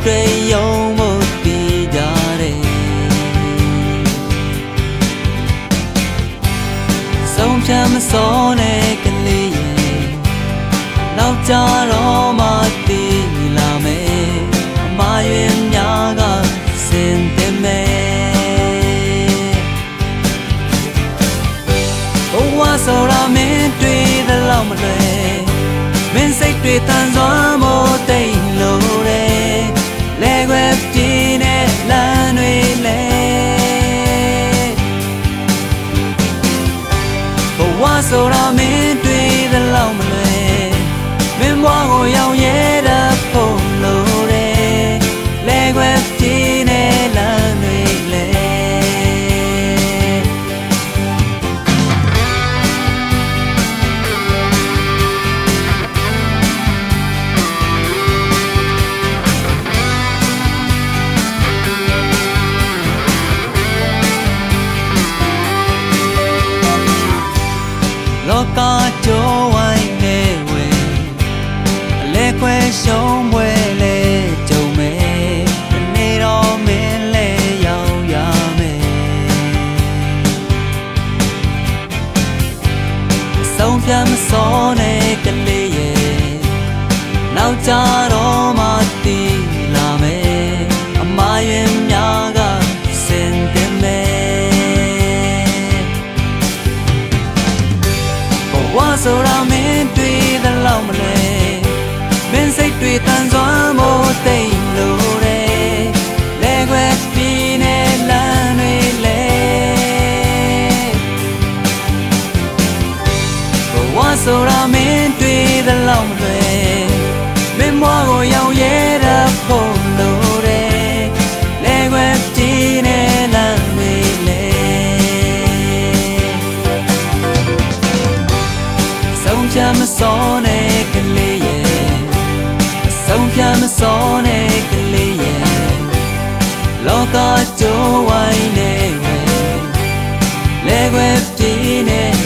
တွေ့ရုံမို့တည်ကြတယ်ဆုံးဖြတ်မစောနဲ့ကလေးရဲ့နောက်ကြတော့မှတည်လာမယ်အမရွယ်များကစင်တယ်မယ်ဘဝဆိုတာမင်းတွေ့သလောက်မလွယ်မင်းစိတ်တွေတန်စွာမို့တိတ်လို့တယ်လဲခွဲပြင်းနဲ့လမ်းတွေလဲဘဝဆိုတာမင်းတွေ့သလောက်မလွယ်မင်းဘဝကိုရောက်ရဲတဲ့ဖို့လို့တယ်လဲခွဲပြင်းနဲ့လမ်းတွေလဲလောကကြိုးဝိုင်းနေဝဲအလဲခွဲရှုံးပွဲလဲကြုံမယ်နေတော့မင်းလဲရောက်ရမယ်ဆုံးဖြတ်မစောနဲ့ကလေးရဲ့နောက်ကြတော့မှတည်လာမယ်အမရွယ်များကစင်တယ်မယ်ဘဝဆိုတာမင်းတွေ့သလောက်မလဲမင်းစိတ်တွေတန်စွာမို့တိတ်လို့တယ်လဲခွဲပြင်းနဲ့လမ်းတွေလဲဘဝဆိုတာမင်းတွေ့သလောက်မလွယ်မင်းဘဝကိုရောက်ရဲတဲ့ဖို့လို့တယ်လဲခွဲပြင်းနဲ့လမ်းတွေလဲဆုံးဖြတ်မစောနဲ့ကလေးရဲ့ဆုံးဖြတ်မစောနဲ့ကလေးရဲ့လောကကြိုးဝိုင်းနေဝဲလဲခွဲပြင်းနဲ့